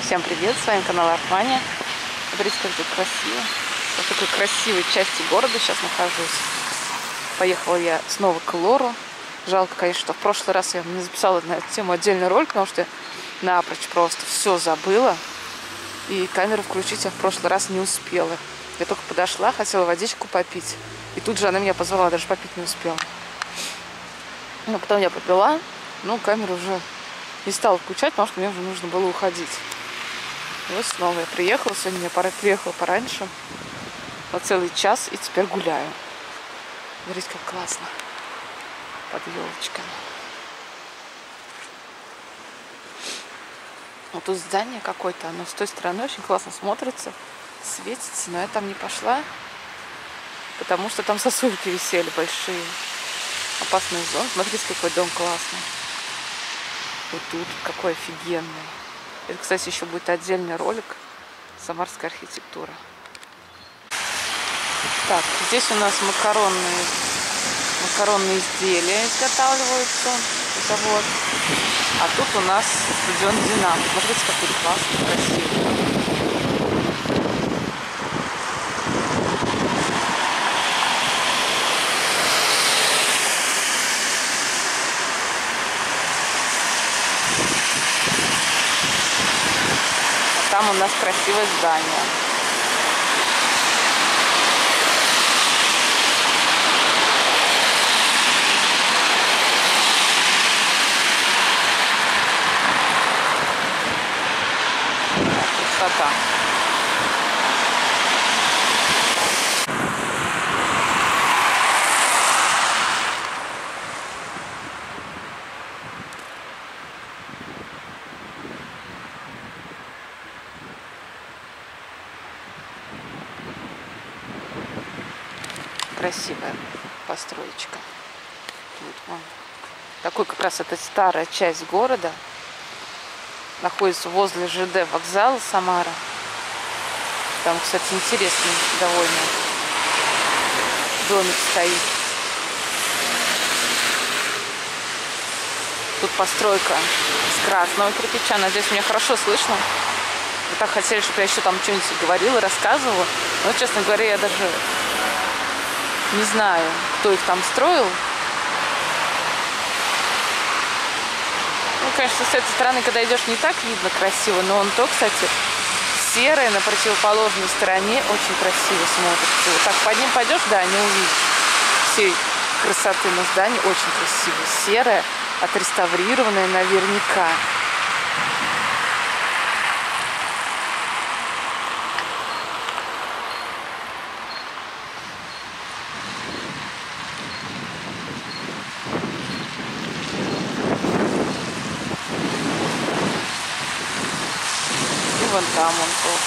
Всем привет, с вами канал Артмания. Смотрите, как тут красиво. В такой красивой части города сейчас нахожусь. Поехала я снова к Лору. Жалко, конечно, что в прошлый раз я не записала на эту тему отдельный ролик, потому что напрочь просто все забыла. И камеру включить я в прошлый раз не успела. Я только подошла, хотела водичку попить. И тут же она меня позвала, даже попить не успела. Но потом я попила, но камеру уже не стала включать, потому что мне уже нужно было уходить. И вот снова я приехала. Сегодня я приехала пораньше. На целый час и теперь гуляю. Смотрите, как классно. Под елочками. Вот тут здание какое-то. Оно с той стороны очень классно смотрится. Светится. Но я там не пошла. Потому что там сосульки висели большие. Опасная зона. Смотрите, какой дом классный. Вот тут какой офигенный. Это, кстати, еще будет отдельный ролик. Самарская архитектура. Так, здесь у нас макаронные изделия изготавливаются. Завод. А тут у нас стадион Динамо. Смотрите, какой классный, красивый. Там у нас красивое здание. Красота. Красивая построечка. Вот вон. Такой как раз это старая часть города. Находится возле ЖД вокзала Самара. Там, кстати, интересный довольно домик стоит. Тут постройка с красного кирпича. Надеюсь, меня хорошо слышно. Вы так хотели, чтобы я еще там что-нибудь говорила, рассказывала. Но, честно говоря, я даже не знаю, кто их там строил. Ну, конечно, с этой стороны, когда идешь, не так видно красиво, но он то, кстати, серое на противоположной стороне очень красиво смотрится. Вот так под ним пойдешь, да, не увидишь всей красоты, но здание очень красивое. Серое, отреставрированное наверняка. Вон там он был.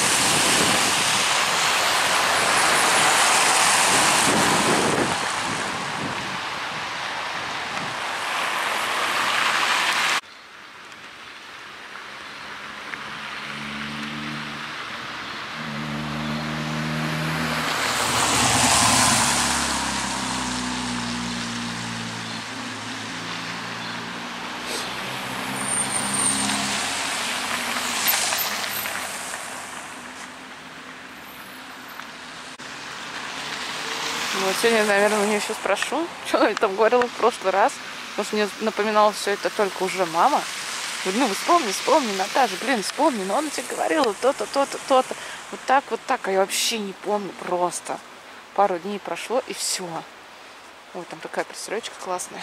Вот сегодня, наверное, у нее еще спрошу, что я там говорила в прошлый раз. Потому что мне напоминала все это только уже мама. Говорю, ну вспомни, Наташа, блин, вспомни. Но она тебе говорила то-то, то-то, то-то. Вот так. А я вообще не помню просто. Пару дней прошло и все. Вот там такая пристроечка классная.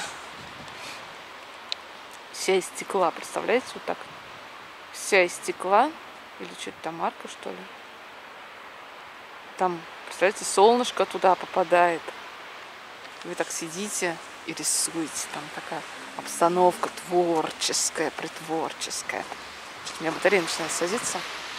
Вся из стекла, представляете, вот так. Вся из стекла. Или что-то там арка, что ли. Там, представляете, солнышко туда попадает. Вы так сидите и рисуете. Там такая обстановка творческая, притворческая. У меня батарея начинает садиться.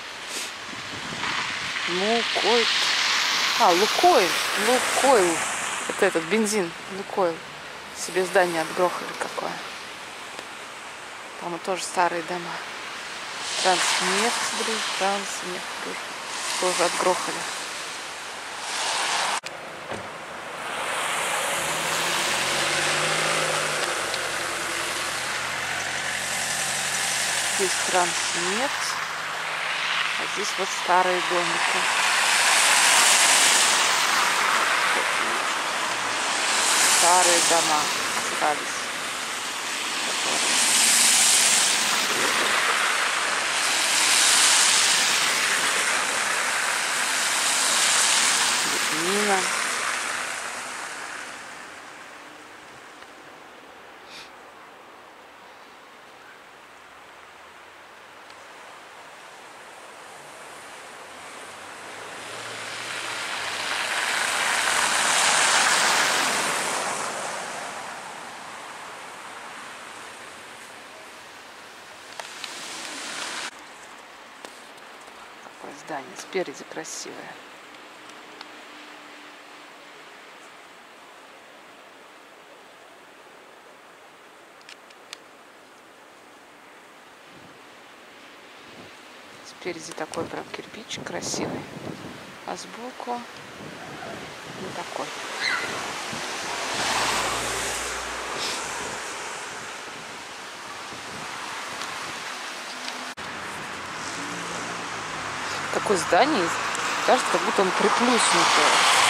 Лукойл. Это этот бензин, Лукойл. Себе здание отгрохали какое. Там вот тоже старые дома. Транснефть тоже отгрохали. Здесь Транснефть. А здесь вот старые домики. Старые дома остались. Мина. Такое здание спереди красивое. Спереди такой прям кирпич красивый, а сбоку не такой. Такое здание, кажется, как будто он приплюснутый.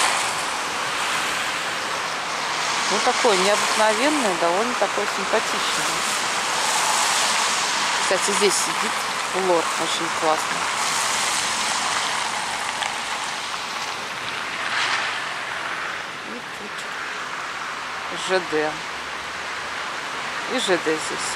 Ну, такое необыкновенное, довольно такое симпатичное. Кстати, здесь сидит лор, очень классно. И тут ЖД. И ЖД здесь.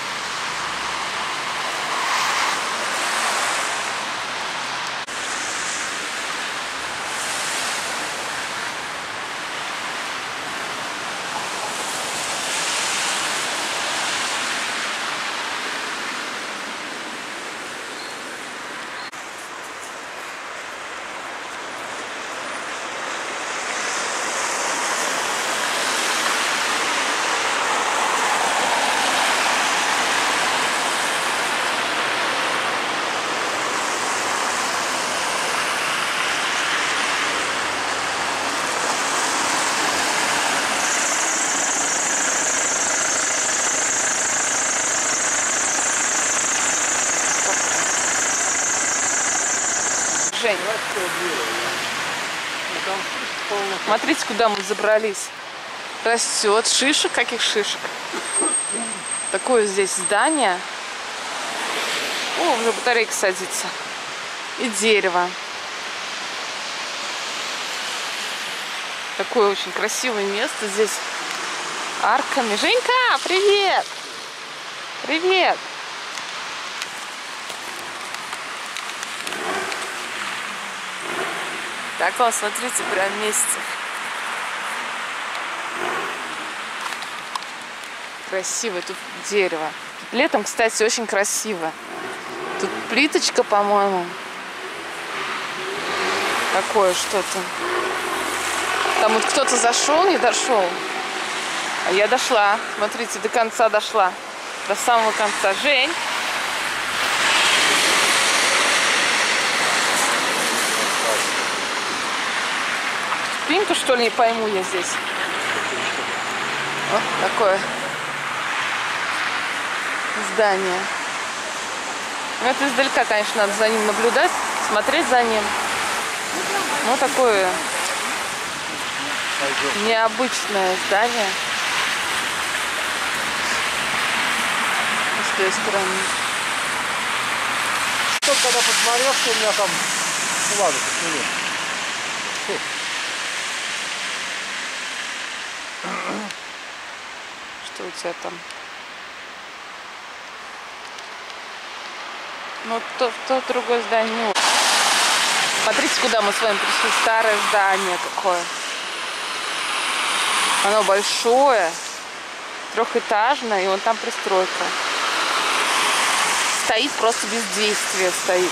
Жень, смотрите, куда мы забрались. Растет. Шишек, каких шишек? Такое здесь здание. О, уже батарейка садится. И дерево. Такое очень красивое место здесь. Арками. Женька, привет! Привет! Так вот, смотрите, прям месяцев. Красиво, тут дерево. Летом, кстати, очень красиво. Тут плиточка, по-моему. Такое что-то. Там вот кто-то зашел, не дошел. А я дошла. Смотрите, до конца дошла. До самого конца. Жень. Пинка, что ли, не пойму я здесь. Вот такое здание. Ну, это издалека, конечно, надо за ним наблюдать, смотреть за ним. Ну, такое необычное здание. С той стороны. Что, когда посмотрел, что у меня там... Ну ладно, посмотрел. Что у тебя там? Ну, то другое здание. Смотрите, куда мы с вами пришли. Старое здание какое. Оно большое, трехэтажное, и вон там пристройка. Стоит просто без действия, стоит.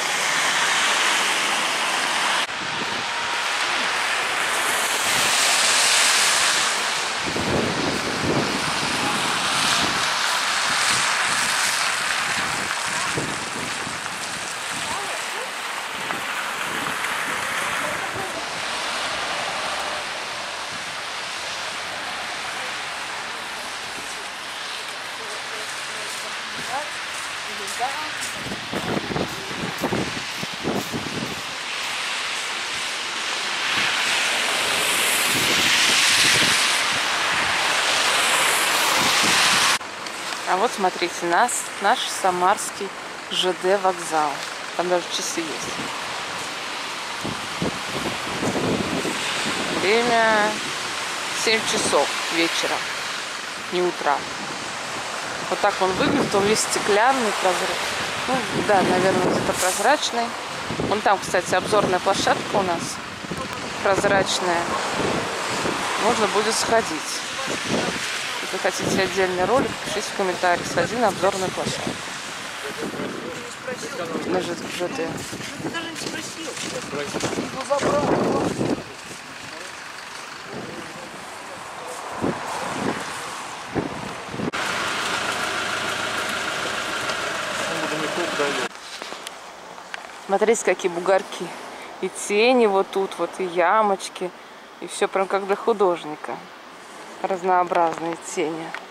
А вот смотрите, наш самарский ЖД вокзал. Там даже часы есть. Время 7 часов вечера, не утра. Вот так он выглядит, он весь стеклянный, прозрачный. Ну, да, наверное, где-то прозрачный. Вон там, кстати, обзорная площадка у нас прозрачная. Можно будет сходить. Если вы хотите отдельный ролик, пишите в комментариях. Сходи на обзорную площадку. На ЖД. Ты даже не спросил. Ну, забрал. Смотрите, какие бугорки. И тени вот тут, вот и ямочки. И все прям как для художника. Разнообразные тени.